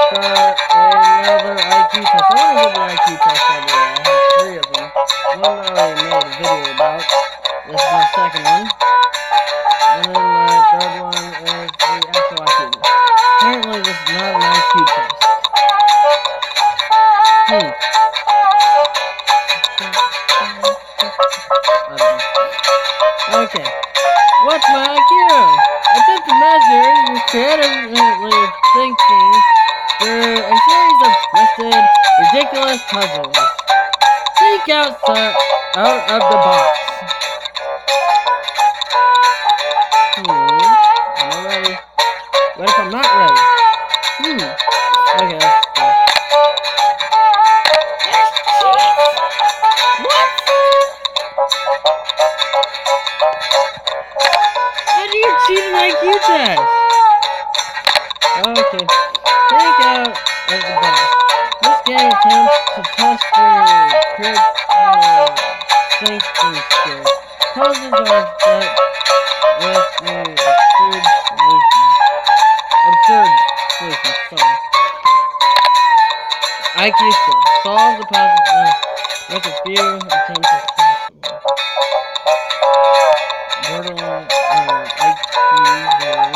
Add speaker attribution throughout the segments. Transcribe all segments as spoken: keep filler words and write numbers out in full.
Speaker 1: start another I Q test. I want to give an I Q test by the way. I have three of them. One I already made a video about. This is my second one. And then my third one is the actual I Q test. Apparently this is not an I Q test. Hmm. Okay. What's my I Q? Attempt to measure your creatively thinking through a series of twisted, ridiculous puzzles. Think outside, out of the box. Hmm. Am I ready? What if I'm not ready? Hmm. Okay, let's go. What? How do you cheat an I Q test? Okay. Think out of the box. This game attempts to test your critical thinking skills. Puzzles are set with the absurd solutions. Absurd solutions, sorry. I Q score. Solve the puzzle with a few attempts as possible. Borderline uh, I Q zero.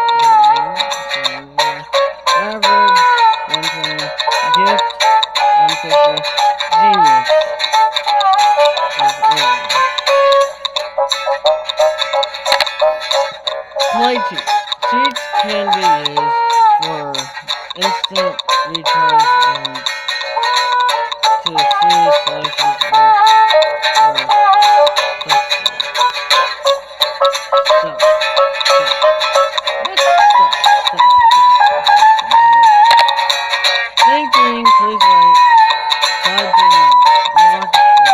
Speaker 1: Average one twenty. Gift one fifty. Genius is zero. Play cheats. Cheats can be used for instant retries and to see solutions of or Stop. Thinking, please write. Side to the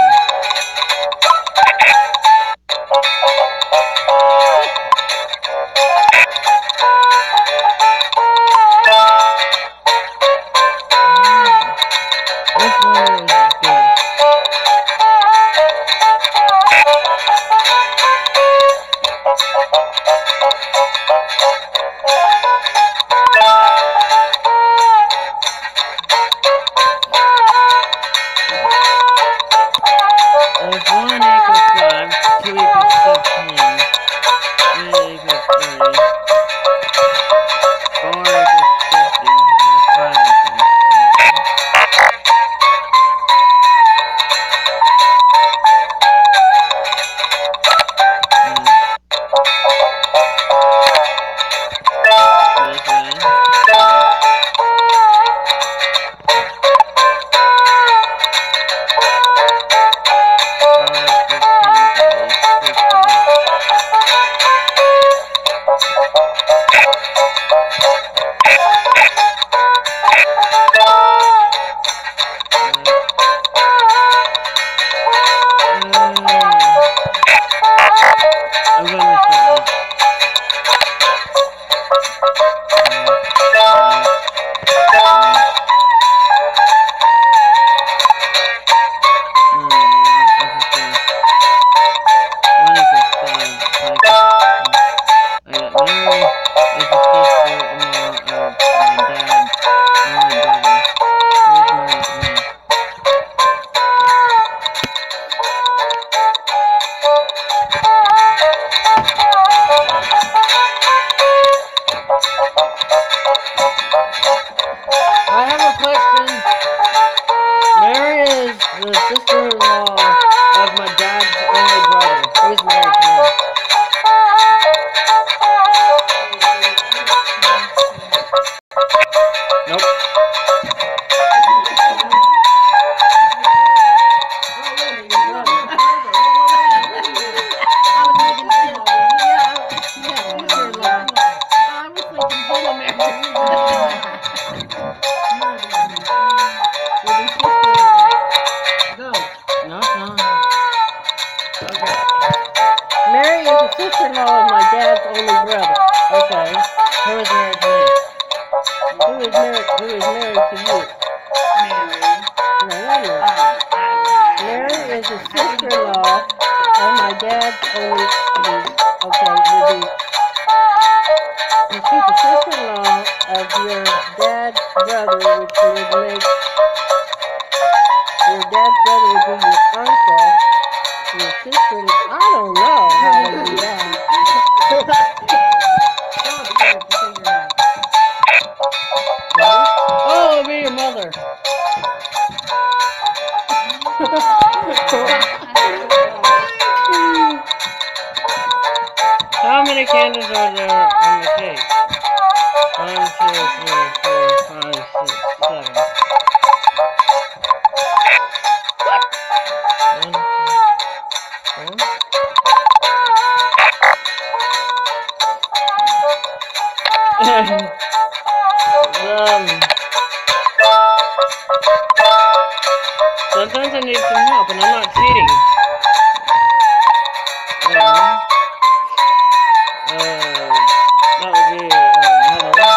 Speaker 1: Which one is the biggest? If one equals five, two equals fifteen, three equals thirty, four equals fifty, and five equals I'm gonna restart this. I have a question. Mary is the sister-in-law of my dad's only brother. Who's married to me? Nope. Mary is the sister-in-law of my dad's only brother. Okay. Who is married to me? Who is married? Who is married to you? Mary. No, wait a minute. Mary is the sister-in-law of my dad's only. Okay, will be. She's the sister-in-law of your dad's brother, which would make your dad's brother would be your uncle. Your sister, I don't know how to do that. Oh, it'll be your mother. How many candles are there on the cake? One, two, three, four, five, six, seven. One, two, four. um, sometimes I need some help, and I'm not cheating. Um, uh, that would be uh, mother.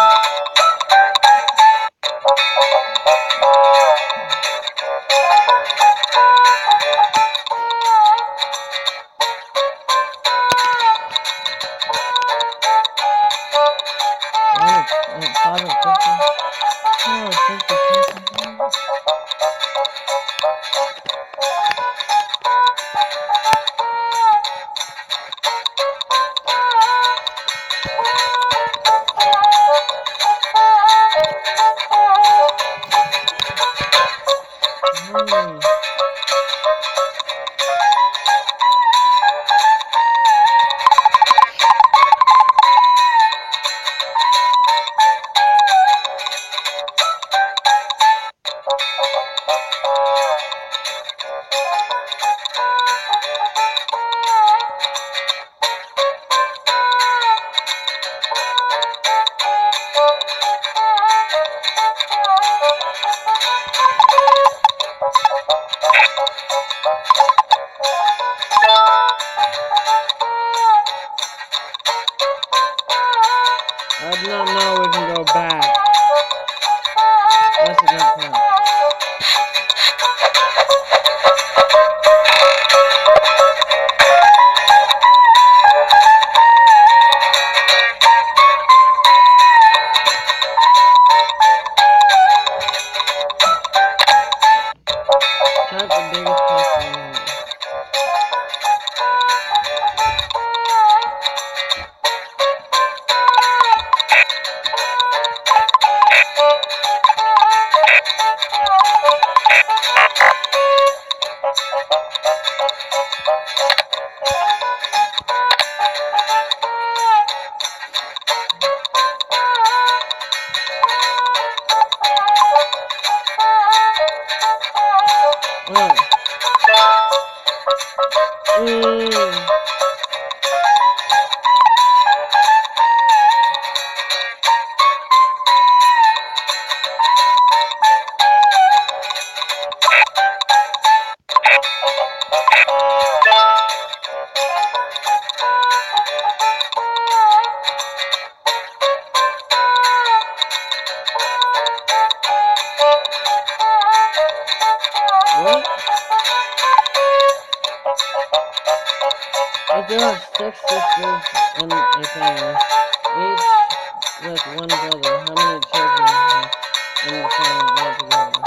Speaker 1: I do not know we can go back. That's a good point. That's the biggest question. Mm. Mm. What? I do have six sisters and a family, each with one brother. How many children are in the family altogether?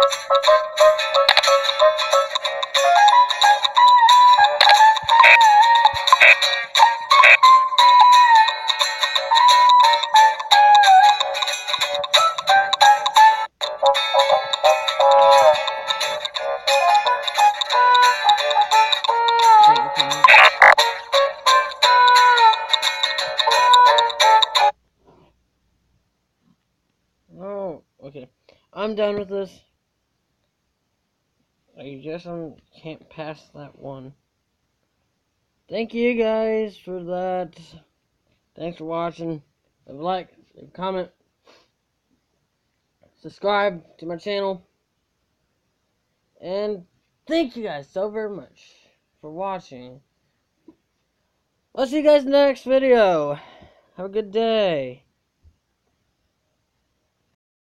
Speaker 1: Oh, okay. I'm done with this. I guess I can't pass that one. Thank you guys for that. Thanks for watching. Leave a like, leave a comment, subscribe to my channel. And thank you guys so very much for watching. I'll see you guys in the next video. Have a good day.